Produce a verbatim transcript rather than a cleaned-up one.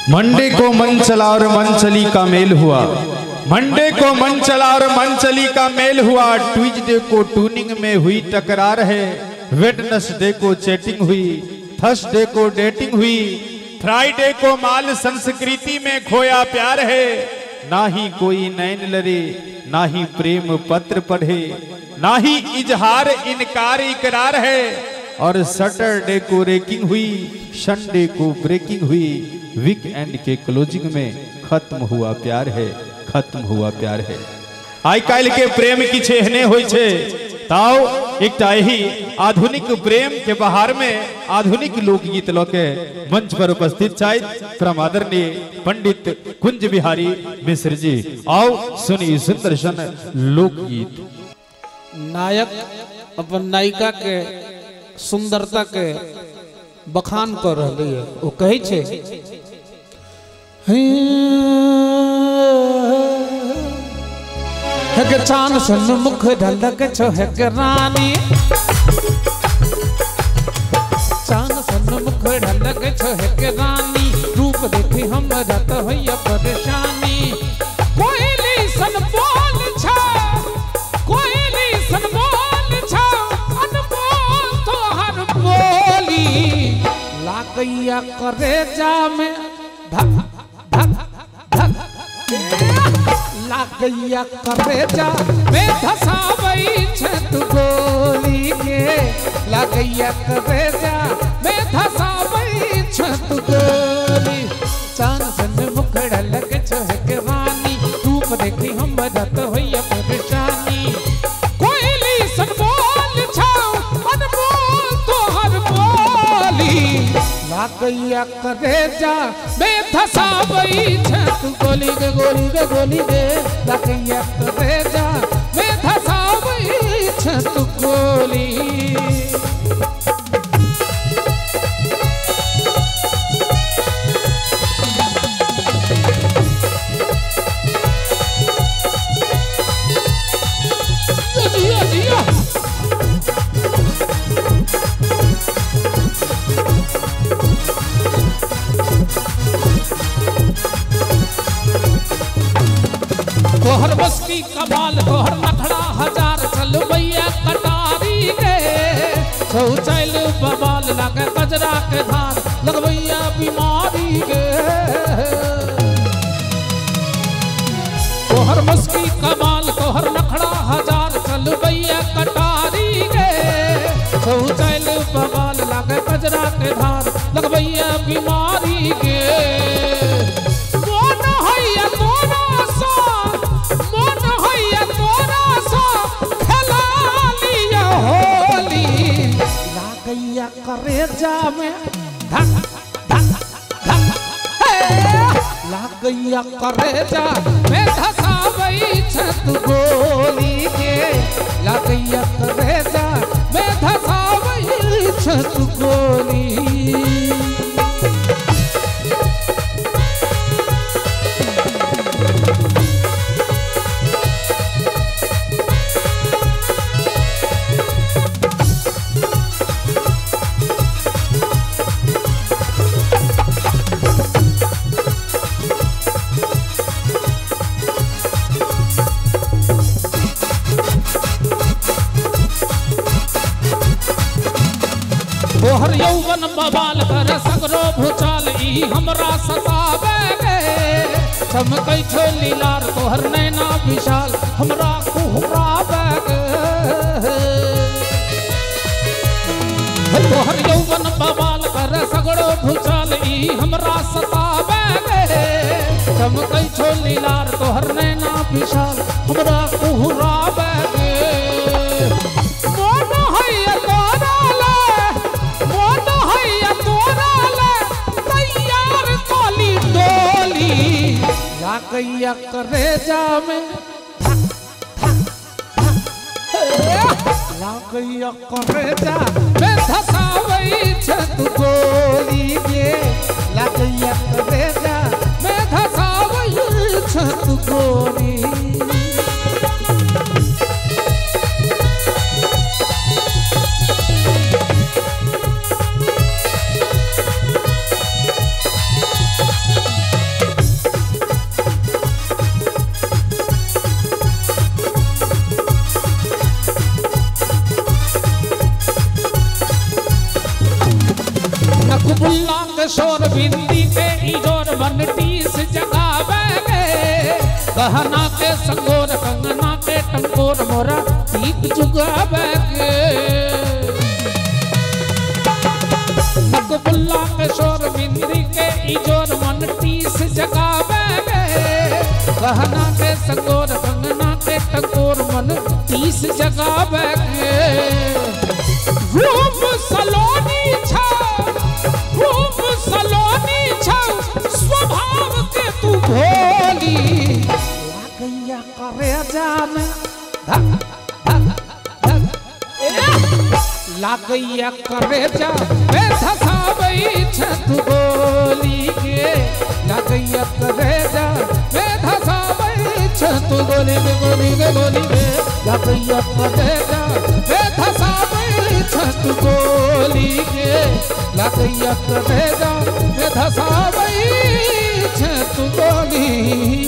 Monday को मन चला और मन चली का मेल हुआ। मंडे को मन चला और मन चली का मेल हुआ। ट्यूसडे को ट्यूनिंग में हुई टकरार है। वेडनेसडे को चैटिंग हुई। थर्सडे को डेटिंग हुई। फ्राइडे को माल संस्कृति में खोया प्यार है। ना ही कोई नैन लरे, ना ही प्रेम पत्र पढ़े, ना ही इजहार इनकार इकरार है। और सैटरडे को रेकिंग हुई, संडे को ब्रेकिंग हुई। वीकेंड के क्लोजिंग में खत्म हुआ प्यार है, खत्म हुआ प्यार है। आई काल के प्रेम की छेहने होई छे ताओ एक ही आधुनिक प्रेम के बहार में आधुनिक लोकगीत लोके मंच पर उपस्थित चाहे परम आदरणीय पंडित कुंज बिहारी मिश्र जी। आओ सुनी सुंदर सन लोकगीत। नायक अपन नायिका के सुंदरता के बखान कर रही है। वो कहे छे है के चांद सन मुख ढलक छो है के रानी, चांद सन मुख ढलक छो है के रानी। रूप देखी हम रत होइया परेशानी। कोयली सन बोल छा, कोयली सन बोल छा, अनमोल तो हर बोली। लागैया करे जा में धक लागैया करे जा में धसावई छत गोली के। लागैया करे जा में धसावई छत गोली। चांद सन मुखड़ा लगे छहक रानी। रूप देखी हम रत होइया परेशानी। कोयली सन बोल छाओ, अनमोल तो हर बोली। लागैया करे जा में धसावई छत गोली के, गोली के, गोली के। लागैया करे जा में धसावई छत गोली। जिया जिया तोहर बस की कमाल, तोहर नखड़ा हजार चल भैया कटारी के। छौ चल बबाल लगे कजरा के धार लगवैया बीमारी के। तोहर बस की कमाल, तोहर नखड़ा हजार चल भैया कटारी के। छौ चल बबाल लगे कजरा के धार लगवैया बीमारी के। करे जा में धक धक धक लागैया करे जा में धसावई छत गोली के। लागैया करे जा में धसावई छत गोली। तोहर यौवन बवाल कर सगरो भूचाल ई हमरा सतावे गे। चमकै छो लीलार तोहर नैना विशाल हमरा कुहरावे गे। तोहर यौवन बवाल कर सगरो भूचाल ई हमरा सतावे गे। चमकै छो लीलार तोहर नैना विशाल हमरा कुहरावे गे। लागैया करे जा में लागैया करे जा में धसावई छत गोली के। लागैया करे जा में धसावई छत गोली। किशोर बिंदी के इजोर मन टीस जगावे गे गहना के संगोर कंगना के टंकोर मोरा ठीक जुगावे गे नकबुल्ला किशोर बिंदी के इजोर मन टीस जगावे गे गहना के संगोर कंगना के टंकोर मन तीस जगावे गे रूप सलोनी छा रूप सलोनी छा स्वभाव के तू भोली लागैया करे जान धक धक धक लागैया करे जा बे धसाबै छत गोली के लागैया करे जा बे धसाबै छत गोली के गोली के गोली के लागैया करे जा बे धसाबै छत गोली के लागैया करे जा बे धसाबै छत गोली